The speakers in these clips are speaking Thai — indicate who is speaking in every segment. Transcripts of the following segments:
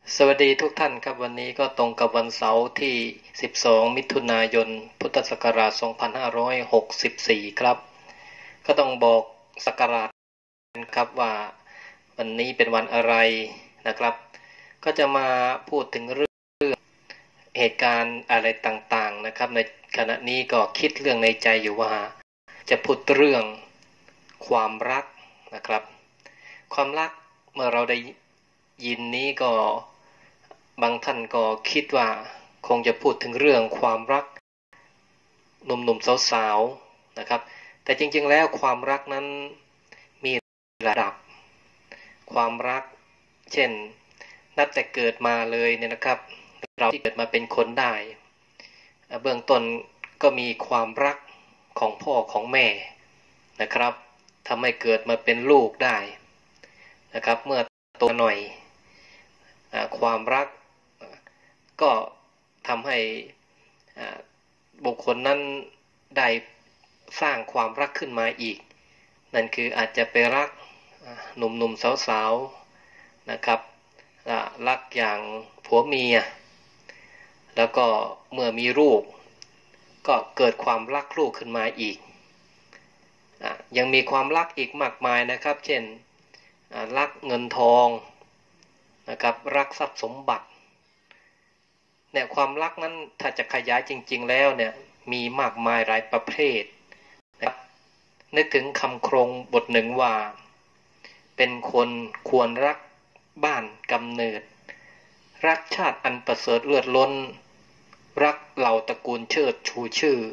Speaker 1: สวัสดีทุกท่านครับวันนี้ก็ตรงกับวันเสาร์ที่12มิถุนายนพุทธศักราช2564ครับก็ต้องบอกศักราชครับว่าวันนี้เป็นวันอะไรนะครับก็จะมาพูดถึงเรื่องเหตุการณ์อะไรต่างๆนะครับในขณะนี้ก็คิดเรื่องในใจอยู่ว่าจะพูดเรื่องความรักนะครับความรักเมื่อเราได้ยินนี้ก็บางท่านก็คิดว่าคงจะพูดถึงเรื่องความรักหนุ่มๆสาวๆนะครับแต่จริงๆแล้วความรักนั้นมีระดับความรักเช่นนับแต่เกิดมาเลยเนี่ยนะครับเราที่เกิดมาเป็นคนได้เบื้องต้นก็มีความรักของพ่อของแม่นะครับทำให้เกิดมาเป็นลูกได้นะครับเมื่อโตหน่อยความรักก็ทำให้บุคคลนั้นได้สร้างความรักขึ้นมาอีกนั่นคืออาจจะไปรักหนุ่มๆสาวๆนะครับรักอย่างผัวเมียแล้วก็เมื่อมีลูกก็เกิดความรักลูกขึ้นมาอีกยังมีความรักอีกมากมายนะครับเช่นรักเงินทองนะครับรักทรัพย์สมบัติเนี่ยความรักนั้นถ้าจะขยายจริงๆแล้วเนี่ยมีมากมายหลายประเภทนะครับนึกถึงคำโครงบทหนึ่งว่าเป็นคนควรรักบ้านกำเนิดรักชาติอันประเสริฐเลือดล้นรักเหล่าตระกูลเชิดชูชื่อ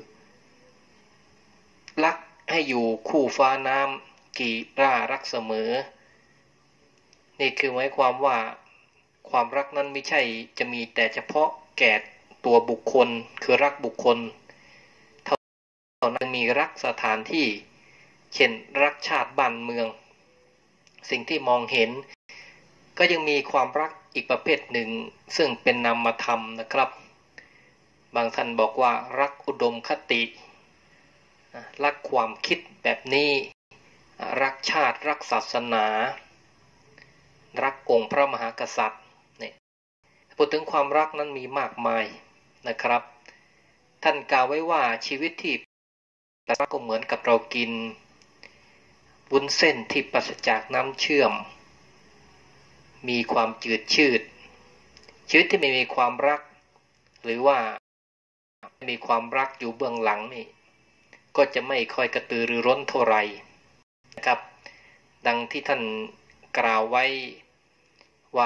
Speaker 1: รักให้อยู่คู่ฟ้าน้ำกี่ร่ารักเสมอนี่คือหมายความว่าความรักนั้นไม่ใช่จะมีแต่เฉพาะแก่ตัวบุคคลคือรักบุคคลเท่านั้นมีรักสถานที่เช่นรักชาติบ้านเมืองสิ่งที่มองเห็นก็ยังมีความรักอีกประเภทหนึ่งซึ่งเป็นนามธรรมนะครับบางท่านบอกว่ารักอุดมคติรักความคิดแบบนี้รักชาติรักศาสนารักองค์พระมหากษัตริย์เนี่ยพูดถึงความรักนั้นมีมากมายนะครับท่านกล่าวไว้ว่าชีวิตที่รักก็เหมือนกับเรากินวุ้นเส้นที่ปราศจากน้ำเชื่อมมีความจืดชืดชีวิตที่ไม่มีความรักหรือว่ามีความรักอยู่เบื้องหลังนี่ก็จะไม่ค่อยกระตือรือร้นเท่าไหร่นะครับดังที่ท่านกล่าวไว้ว่า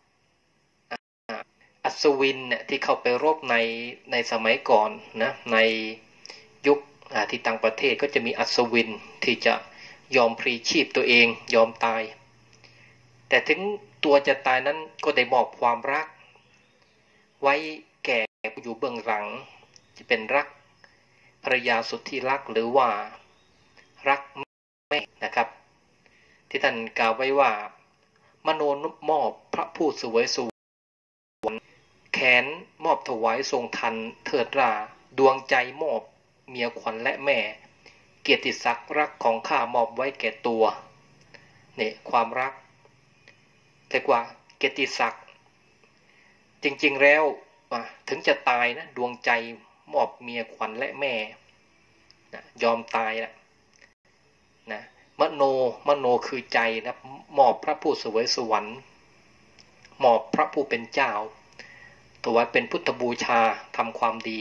Speaker 1: อัศวินเนี่ยที่เข้าไปรบในสมัยก่อนนะในยุคที่ต่างประเทศก็จะมีอัศวินที่จะยอมพลีชีพตัวเองยอมตายแต่ถึงตัวจะตายนั้นก็ได้มอบความรักไว้แก่ผู้อยู่เบื้องหลังจะเป็นรักภรรยาสุดที่รักหรือว่ารักแม่นะครับที่ท่านกล่าวไว้ว่ามโนมอบพระผู้เสวยสุวรรณแขนมอบถวายทรงทันเถิดราดวงใจมอบเมียขวัญและแม่เกียรติศักดิ์รักของข้ามอบไว้แก่ตัวนี่ความรักแต่กว่าเกียรติศักดิ์จริงๆแล้วถึงจะตายนะดวงใจมอบเมียขวัญและแม่นะยอมตายนะมโนคือใจนะมอบพระผู้เสวยสวรรค์มอบพระผู้เป็นเจ้าถวายเป็นพุทธบูชาทำความดี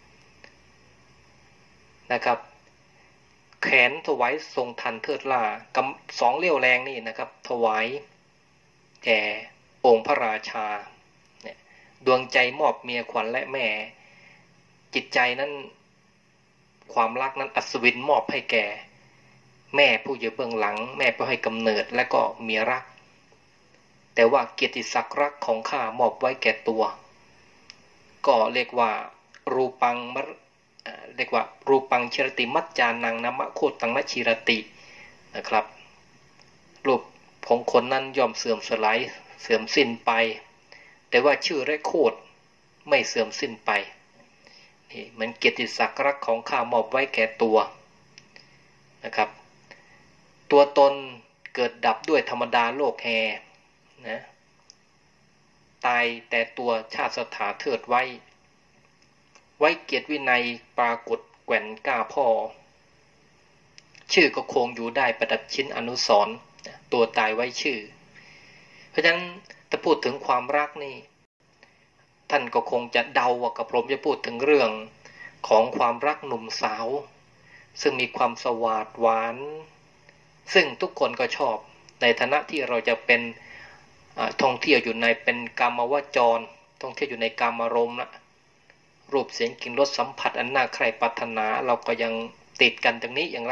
Speaker 1: นะครับแขนถวายทรงทันเทิดล่ากำสองเลี้ยวแรงนี่นะครับถวายแก่องค์พระราชาเนี่ยดวงใจมอบเมียขวัญและแม่จิตใจนั้นความรักนั้นอัศวินมอบให้แก่แม่ผู้อยู่เบื้องหลังแม่ผู้ให้กำเนิดและก็เมียรักแต่ว่าเกียรติศักดิ์รักของข้ามอบไว้แก่ตัวก็เรียกว่ารูปังชิรติมัจจานังนะมะโคตังนชิรตินะครับรูปของคนนั้นย่อมเสื่อมสลายเสื่อมสิ้นไปแต่ว่าชื่อและโคตไม่เสื่อมสิ้นไปนี่เหมือนเกียรติศักดิ์รักของข้ามอบไว้แก่ตัวนะครับตัวตนเกิดดับด้วยธรรมดาโลกแห่นะตายายแต่ตัวชาติสถาเทิดไว้เกียรติวินัยปรากฏแก่นกล้าพ่อชื่อก็คงอยู่ได้ประดับชิ้นอนุสรณ์ตัวตายไว้ชื่อเพราะฉะนั้นถ้าพูดถึงความรักนี่ท่านก็คงจะเดาว่ากับผมจะพูดถึงเรื่องของความรักหนุ่มสาวซึ่งมีความสวาทหวานซึ่งทุกคนก็ชอบในฐานะที่เราจะเป็นท่องเที่ยวอยู่ในเป็นกามวจรท่องเที่ยวอยู่ในกามารมณ์ละรูปเสียงกลิ่นรสสัมผัสอันน่าใคร่ปรารถนาเราก็ยังติดกันตรงนี้อย่างไร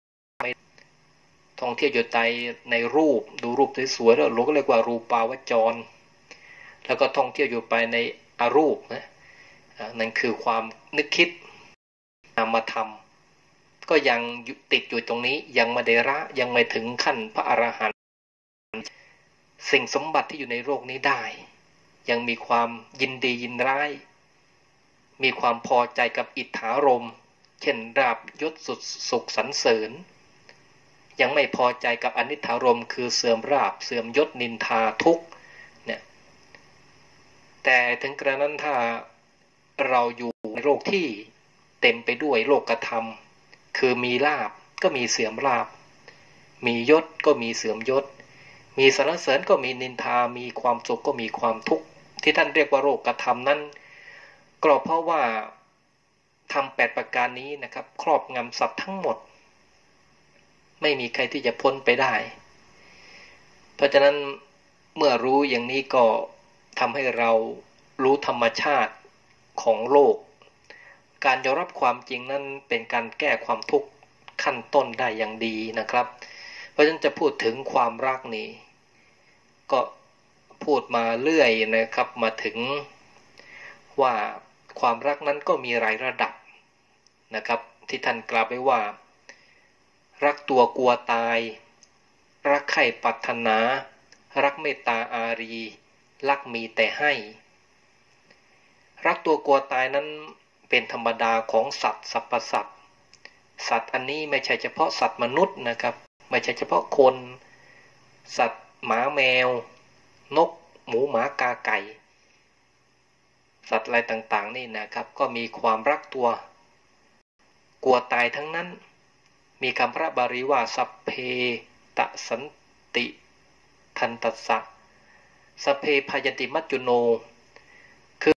Speaker 1: ท่องเที่ยวอยู่ในรูปดูรูปสวยๆแล้วเราก็เรียกว่ารูปาวจรแล้วก็ท่องเที่ยวอยู่ไปในอรูปนะนั่นคือความนึกคิดนามธรรมก็ยังติดอยู่ตรงนี้ยังไม่ได้ละยังไม่ถึงขั้นพระอรหันต์สิ่งสมบัติที่อยู่ในโลกนี้ได้ยังมีความยินดียินร้ายมีความพอใจกับอิทธารมณ์เช่นราบยศสุขสรรเสริญยังไม่พอใจกับอนิถารมณ์คือเสื่อมราบเสื่อมยศนินทาทุกข์เนี่ยแต่ถึงกระนั้นถ้าเราอยู่ในโลกที่เต็มไปด้วยโลกธรรมคือมีลาภก็มีเสื่อมลาภมียศก็มีเสื่อมยศมีสรรเสริญก็มีนินทามีความสุขก็มีความทุกข์ที่ท่านเรียกว่าโลกธรรมนั้นก็เพราะว่าธรรม8ประการนี้นะครับครอบงำสัตว์ทั้งหมดไม่มีใครที่จะพ้นไปได้เพราะฉะนั้นเมื่อรู้อย่างนี้ก็ทำให้เรารู้ธรรมชาติของโลกการยอมรับความจริงนั้นเป็นการแก้ความทุกข์ขั้นต้นได้อย่างดีนะครับเพราะฉะนั้นจะพูดถึงความรักนี้ก็พูดมาเรื่อยนะครับมาถึงว่าความรักนั้นก็มีหลายระดับนะครับที่ท่านกล่าวไว้ว่ารักตัวกลัวตายรักใคร่ปรารถนารักเมตตาอารีรักมีแต่ให้รักตัวกลัวตายนั้นเป็นธรรมดาของสัตว์สรรพสัตว์สัตว์อันนี้ไม่ใช่เฉพาะสัตว์มนุษย์นะครับไม่ใช่เฉพาะคนสัตว์หมาแมวนกหมูหมากาไก่สัตว์อะไรต่างๆนี่นะครับก็มีความรักตัวกลัวตายทั้งนั้นมีคำพระบาลีว่าสัพเพตสันติทันตัสสะสัพเพพยันติมัจจุโนคือ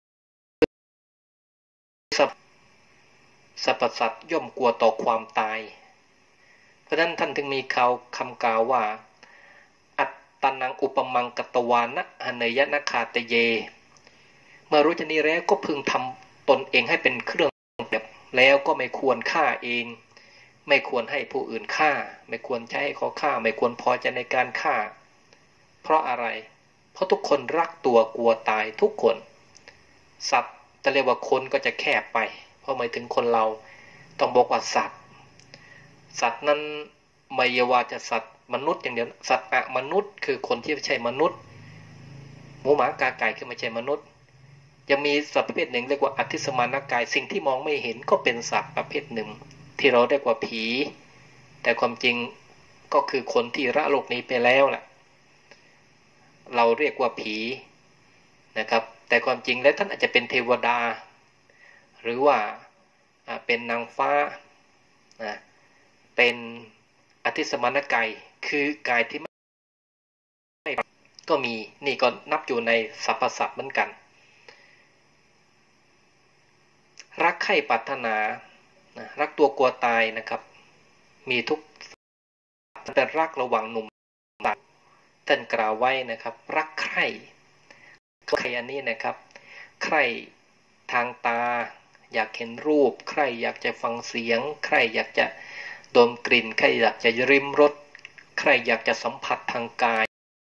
Speaker 1: สรรพสัตว์ย่อมกลัวต่อความตายเพราะฉะนั้นท่านถึงมีคำกล่าวว่าอัตตนังอุปมังกตวานะหเนยนะคาตเยเมื่อรู้ชนี้แล้วก็พึงทำตนเองให้เป็นเครื่องแบบแล้วก็ไม่ควรฆ่าเองไม่ควรให้ผู้อื่นฆ่าไม่ควรใช้ให้เขาฆ่าไม่ควรพอใจในการฆ่าเพราะอะไรเพราะทุกคนรักตัวกลัวตายทุกคนสัตว์จะเรียกว่าคนก็จะแคบไปเพราะหมายถึงคนเราต้องบอกว่าสัตว์นั้นไม่ว่าจะสัตว์มนุษย์อย่างเดียวสัตว์มนุษย์คือคนที่ไม่ใช่มนุษย์หมูหมากาไก่คือไม่ใช่มนุษย์ยังมีสัตว์ประเภทหนึ่งเรียกว่าอธิสมานกายสิ่งที่มองไม่เห็นก็เป็นสัตว์ประเภทหนึ่งที่เราเรียกว่าผีแต่ความจริงก็คือคนที่ละโลกนี้ไปแล้วแหละเราเรียกว่าผีนะครับแต่ความจริงแล้วท่านอาจจะเป็นเทวดาหรือว่าเป็นนางฟ้าเป็นอธิสมานกายคือกายที่ไม่ก็มีนี่ก็นับอยู่ในสรรพสัตว์เหมือนกันรักใคร่ปรารถนารักตัวกลัวตายนะครับมีทุกแต่รักระหว่างหนุ่มสาวท่านกล่าวไว้นะครับรักใคร่อันนี้นะครับใคร่ทางตาอยากเห็นรูปใคร่อยากจะฟังเสียงใคร่อยากจะดมกลิ่นใคร่อยากจะริมรสใคร่อยากจะสัมผัสทางกาย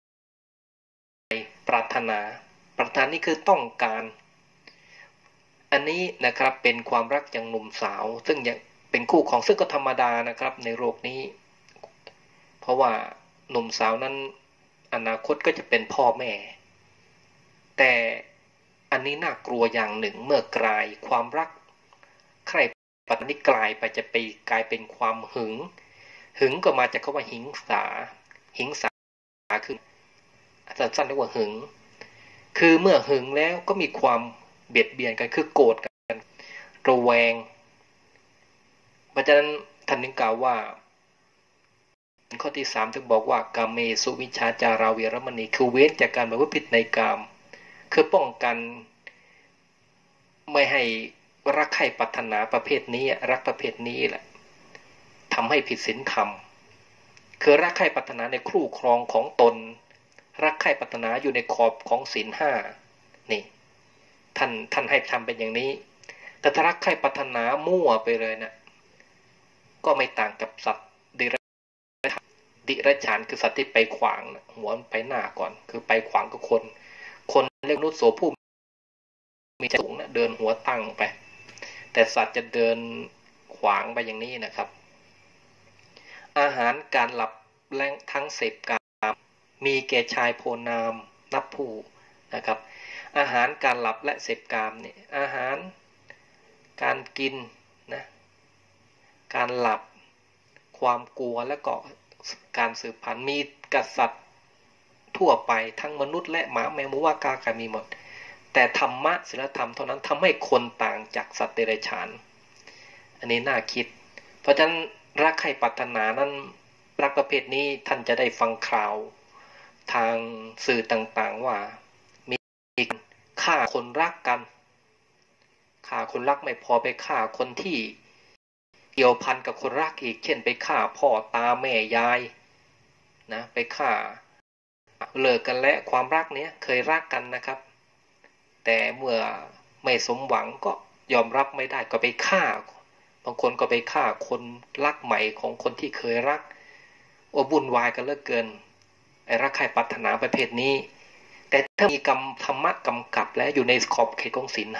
Speaker 1: ปรารถนานี่คือต้องการอันนี้นะครับเป็นความรักอย่างหนุ่มสาวซึ่งยังเป็นคู่ของซึ่งก็ธรรมดานะครับในโลกนี้เพราะว่าหนุ่มสาวนั้นอนาคตก็จะเป็นพ่อแม่แต่อันนี้น่ากลัวอย่างหนึ่งเมื่อกลายความรักใครปัจจุบันนี้กลายไปจะไปกลายเป็นความหึงก็มาจากคำว่าหิงสาคือสั้นๆเรียกว่าหึงคือเมื่อหึงแล้วก็มีความเบียดเบียนกันคือโกรธกันระแวงเพราะฉะนั้นท่านถึงกล่าวว่าข้อที่3ถึงบอกว่ากาเมสุวิชชาจาราเวรมณีคือเว้นจากการประพฤติผิดในกามคือป้องกันไม่ให้รักใคร่ปรารถนาประเภทนี้รักประเภทนี้แหละทำให้ผิดศีลธรรมคือรักใคร่ปรารถนาในคู่ครองของตนรักใคร่ปรารถนาอยู่ในขอบของศีล5นี่ท่านให้ทำเป็นอย่างนี้แต่ถ้ารักใคร่ปรารถนามั่วไปเลยนะก็ไม่ต่างกับสัตว์ดิรัจฉานคือสัตว์ที่ไปขวางนะหัวไปหน้าก่อนคือไปขวางกับคนเรียกนุสโสผู้มีสูงนะเดินหัวตั้งไปแต่สัตว์จะเดินขวางไปอย่างนี้นะครับอาหารการหลับแรงทั้งเสพกามมีแก่ชายโพนามนับผู้นะครับอาหารการหลับและเสพกามเนี่ยอาหารการกินนะการหลับความกลัวและก็การสืบพันธุ์มีกษัตริย์ทั่วไปทั้งมนุษย์และหมาแมวหมูว่ากาไก่มีหมดแต่ธรรมะศีลธรรมเท่านั้นทำให้คนต่างจากสัตว์เดรัจฉานอันนี้น่าคิดเพราะฉะนั้นรักใคร่ปรารถนานั้นรักประเภทนี้ท่านจะได้ฟังข่าวทางสื่อต่างๆว่ามีฆ่าคนรักกันฆ่าคนรักไม่พอไปฆ่าคนที่เกี่ยวพันกับคนรักอีกเช่นไปฆ่าพ่อตาแม่ยายนะไปฆ่าเลิกกันและความรักเนี้ยเคยรักกันนะครับแต่เมื่อไม่สมหวังก็ยอมรับไม่ได้ก็ไปฆ่าบางคนก็ไปฆ่าคนรักใหม่ของคนที่เคยรักวุ่นวายกันเหลือเกินไอ้รักใคร่ปรารถนาประเภทนี้แต่ถ้ามีกรรมธรรมะกำกับและอยู่ในขอบเขตของศีล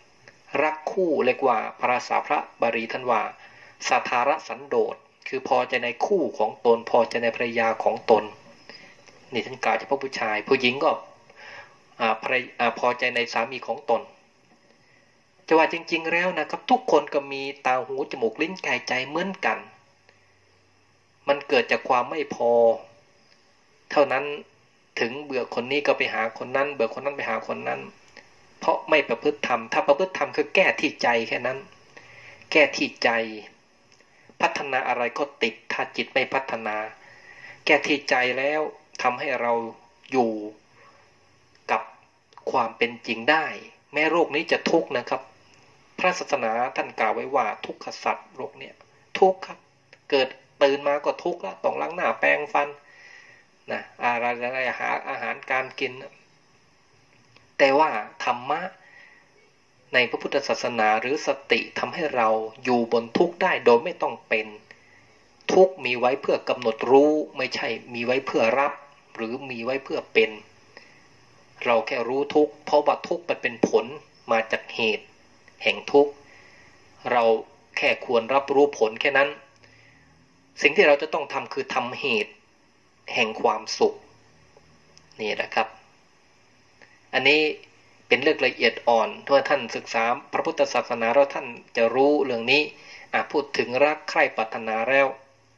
Speaker 1: 5รักคู่เรียกว่าภาษาพระบาลีท่านว่าสัทธารสันโดษคือพอใจในคู่ของตนพอใจในภรรยาของตนนี่ท่านกล่าวเฉพาะผู้ชายผู้หญิงก็พอใจในสามีของตนจะว่าจริงๆแล้วนะครับทุกคนก็มีตาหูจมูกลิ้นกายใจเหมือนกันมันเกิดจากความไม่พอเท่านั้นถึงเบื่อคนนี้ก็ไปหาคนนั้นเบื่อคนนั้นไปหาคนนั้นเพราะไม่ประพฤติธรรมถ้าประพฤติธรรมคือแก้ที่ใจแค่นั้นแก้ที่ใจพัฒนาอะไรก็ติดถ้าจิตไม่พัฒนาแก้ที่ใจแล้วทำให้เราอยู่กับความเป็นจริงได้แม้โรคนี้จะทุกข์นะครับพระศาสนาท่านกล่าวไว้ว่าทุกขสัตว์โรคเนี่ยทุกข์ครับเกิดตื่นมาก็ทุกข์แล้วต้องล้างหน้าแปรงฟันนะอะไรอาหารการกินแต่ว่าธรรมะในพระพุทธศาสนาหรือสติทำให้เราอยู่บนทุกข์ได้โดยไม่ต้องเป็นทุกข์มีไว้เพื่อกำหนดรู้ไม่ใช่มีไว้เพื่อรับหรือมีไว้เพื่อเป็นเราแค่รู้ทุกข์เพราะว่าทุกข์มันเป็นผลมาจากเหตุแห่งทุกข์เราแค่ควรรับรู้ผลแค่นั้นสิ่งที่เราจะต้องทำคือทำเหตุแห่งความสุขนี่แหละครับอันนี้เป็นเรื่องละเอียดอ่อนถ้าท่านศึกษาพระพุทธศาสนาแล้วท่านจะรู้เรื่องนี้พูดถึงรักใคร่ปรารถนาแล้ว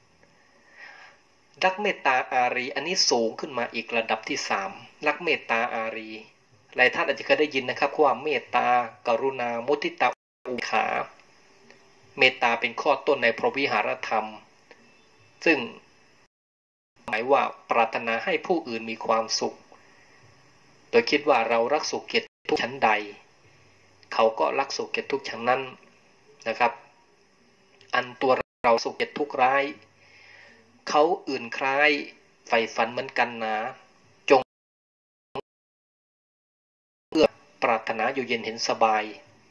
Speaker 1: รักเมตตาอารีอันนี้สูงขึ้นมาอีกระดับที่3รักเมตตาอารีหลายท่านอาจจะเคยได้ยินนะครับว่าเมตตากรุณามุทิตาอุเบกขาเมตตาเป็นข้อต้นในพรหมวิหารธรรมซึ่งหมายว่าปรารถนาให้ผู้อื่นมีความสุขโดยคิดว่าเรารักสุขเกียรติทุกชั้นใดเขาก็รักสุขเกียรติทุกชั้นนั้นนะครับอันตัวเราสุขเกียรติทุกร้ายเขาอื่นคล้ายใฝ่ฝันเหมือนกันนะจงเพื่อปรารถนาอยู่เย็นเห็นสบาย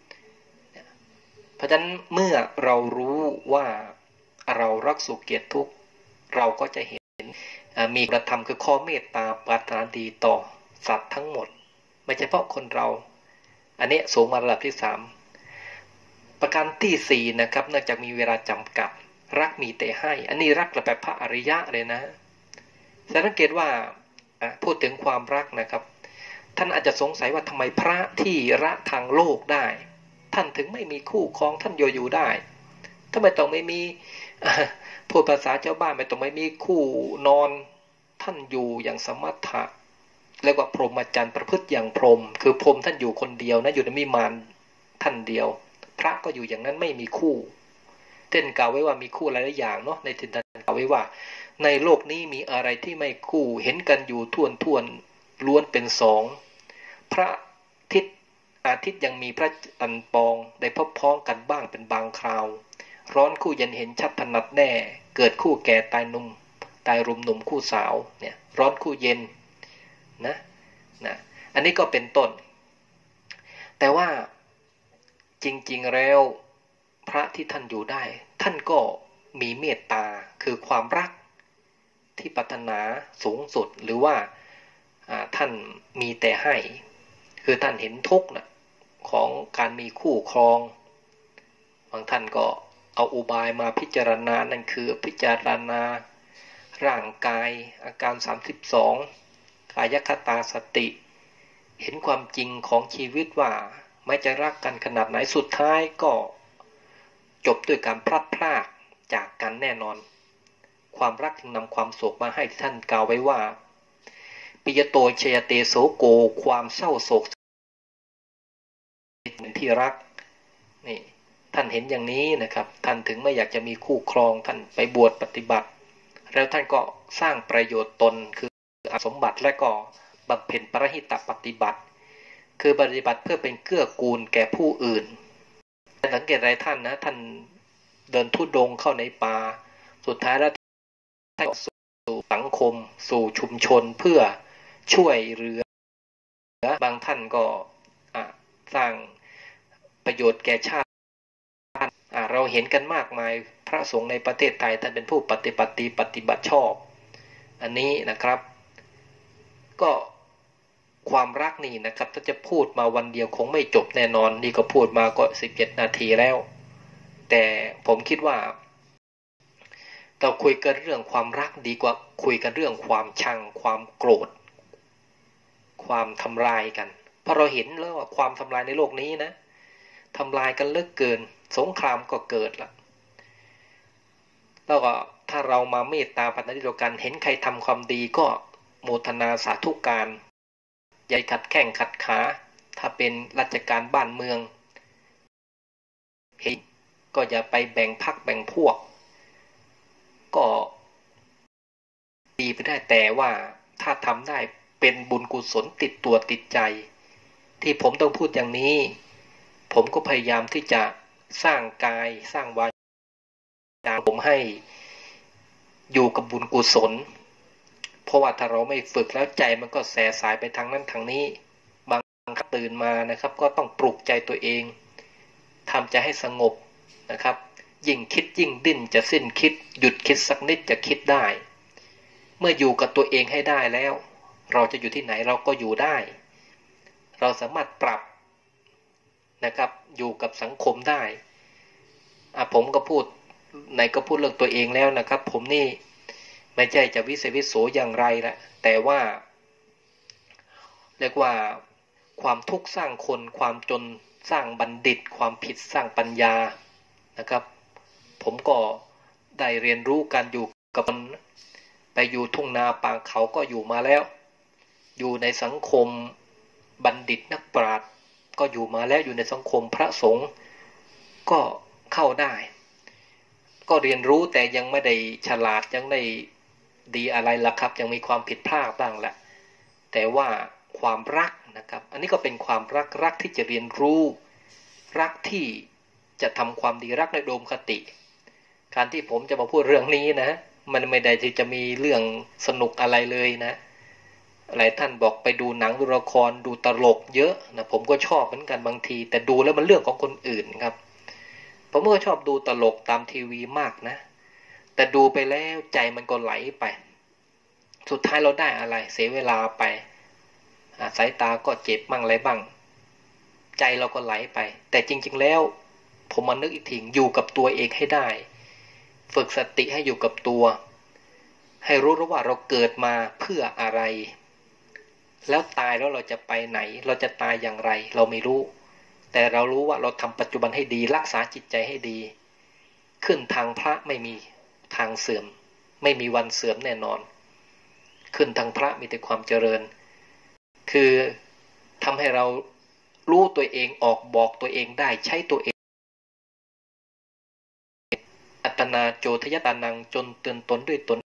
Speaker 1: เพราะฉะนั้นเมื่อเรารู้ว่าเรารักสุขเกียรติทุกข์เราก็จะเห็นมีกระทำคือข้อเมตตาปรารถนาดีต่อสัตว์ทั้งหมดไม่เฉพาะคนเราอันนี้สูงมาระดับที่3ประการที่4นะครับเนื่องจากมีเวลาจำกัดรักมีแต่ให้อันนี้รักแบบพระอริยะเลยนะสังเกตว่าพูดถึงความรักนะครับท่านอาจจะสงสัยว่าทำไมพระที่รักทางโลกได้ท่านถึงไม่มีคู่ครองท่านอยู่ได้ทำไมต้องไม่มีพูดภาษาชาวบ้านไม่ต้องไม่มีคู่นอนท่านอยู่อย่างสมถะเรียกว่าพรหมจรรย์ประพฤติอย่างพรหมคือพรหมท่านอยู่คนเดียวนะอยู่ในวิมานท่านเดียวพระก็อยู่อย่างนั้นไม่มีคู่เช่นกล่าวไว้ว่ามีคู่หลายๆอย่างเนาะในทินทันกล่าวไว้ว่าในโลกนี้มีอะไรที่ไม่คู่เห็นกันอยู่ท่วนล้วนเป็นสองพระอาทิตย์ยังมีพระจันทร์ปองได้พบพ้องกันบ้างเป็นบางคราวร้อนคู่เย็นเห็นชัดถนัดแน่เกิดคู่แก่ตายหนุ่มตายรุมหนุ่มคู่สาวเนี่ยร้อนคู่เย็นนะอันนี้ก็เป็นต้นแต่ว่าจริงๆแล้วพระที่ท่านอยู่ได้ท่านก็มีเมตตาคือความรักที่ปรารถนาสูงสุดหรือว่าท่านมีแต่ให้คือท่านเห็นทุกข์นะของการมีคู่ครองบางท่านก็เอาอุบายมาพิจารณานั่นคือพิจารณาร่างกายอาการ32กายคตาสติเห็นความจริงของชีวิตว่าไม่จะรักกันขนาดไหนสุดท้ายก็จบด้วยการพลัดพรากจากกันแน่นอนความรักจึงนำความโศกมาให้ที่ท่านกล่าวไว้ว่าปิยโตชยเตโสโกความเศร้าโศกเป็นที่รักนี่ท่านเห็นอย่างนี้นะครับท่านถึงไม่อยากจะมีคู่ครองท่านไปบวชปฏิบัติแล้วท่านก็สร้างประโยชน์ตนคือสมบัติและก็บำเพ็ญปรหิตปฏิบัติคือปฏิบัติเพื่อเป็นเกื้อกูลแก่ผู้อื่นสังเกตอะไรท่านนะท่านเดินธุดงค์เข้าในป่าสุดท้ายแล้วท่านสู่สังคมสู่ชุมชนเพื่อช่วยเหลือบางท่านก็สร้างประโยชน์แก่ชาติเราเห็นกันมากมายพระสงฆ์ในประเทศไทยท่านเป็นผู้ปฏิบัติชอบอันนี้นะครับก็ความรักนี่นะครับถ้าจะพูดมาวันเดียวคงไม่จบแน่นอนนี่ก็พูดมาก็17 นาทีแล้วแต่ผมคิดว่าเราคุยกันเรื่องความรักดีกว่าคุยกันเรื่องความชังความโกรธความทำลายกันเพราะเราเห็นแล้วว่าความทำลายในโลกนี้นะทำลายกันเหลือเกินสงครามก็เกิดละแล้วก็ถ้าเรามาเมตตาปรารถนาดีต่อกันเห็นใครทำความดีก็โมทนาสาธุการอย่าขัดแข้งขัดขาถ้าเป็นราชการบ้านเมืองเห็นก็อย่าไปแบ่งพรรคแบ่งพวกก็ดีไปได้แต่ว่าถ้าทำได้เป็นบุญกุศลติดตัวติดใจที่ผมต้องพูดอย่างนี้ผมก็พยายามที่จะสร้างกายสร้างวาจาผมให้อยู่กับบุญกุศลเพราะว่าถ้าเราไม่ฝึกแล้วใจมันก็แสสายไปทางนั้นทางนี้บางครั้งตื่นมานะครับก็ต้องปลุกใจตัวเองทำใจให้สงบนะครับยิ่งคิดยิ่งดิ้นจะสิ้นคิดหยุดคิดสักนิดจะคิดได้เมื่ออยู่กับตัวเองให้ได้แล้วเราจะอยู่ที่ไหนเราก็อยู่ได้เราสามารถปรับนะครับอยู่กับสังคมได้ผมก็พูดไหนก็พูดเรื่องตัวเองแล้วนะครับผมนี่ไม่ใช่จะวิเศษวิโสอย่างไรละแต่ว่าเรียกว่าความทุกข์สร้างคนความจนสร้างบัณฑิตความผิดสร้างปัญญานะครับผมก็ได้เรียนรู้การอยู่กับมันไปอยู่ทุ่งนาป่าเขาก็อยู่มาแล้วอยู่ในสังคมบัณฑิตนักปราชญ์ก็อยู่มาแล้วอยู่ในสังคมพระสงฆ์ก็เข้าได้ก็เรียนรู้แต่ยังไม่ได้ฉลาดยังได้ดีอะไรล่ะครับยังมีความผิดพลาดบ้างแหละแต่ว่าความรักนะครับอันนี้ก็เป็นความรักที่จะเรียนรู้รักที่จะทำความดีรักในโดมคติการที่ผมจะมาพูดเรื่องนี้นะมันไม่ได้ที่จะมีเรื่องสนุกอะไรเลยนะหลายท่านบอกไปดูหนังดูละครดูตลกเยอะนะผมก็ชอบเหมือนกันบางทีแต่ดูแล้วมันเรื่องของคนอื่นครับผมก็ชอบดูตลกตามทีวีมากนะแต่ดูไปแล้วใจมันก็ไหลไปสุดท้ายเราได้อะไรเสียเวลาไปสายตาก็เจ็บบ้างอะไรบ้างใจเราก็ไหลไปแต่จริงๆแล้วผมมานึกอีกทีอยู่กับตัวเองให้ได้ฝึกสติให้อยู่กับตัวให้รู้ว่าเราเกิดมาเพื่ออะไรแล้วตายแล้วเราจะไปไหนเราจะตายอย่างไรเราไม่รู้แต่เรารู้ว่าเราทำปัจจุบันให้ดีรักษาจิตใจให้ดีขึ้นทางพระไม่มีทางเสื่อมไม่มีวันเสื่อมแน่นอนขึ้นทางพระมีแต่ความเจริญคือทำให้เรารู้ตัวเองออกบอกตัวเองได้ใช้ตัวเองอัตนาโจทยตานังจนเตือนตนด้วยตน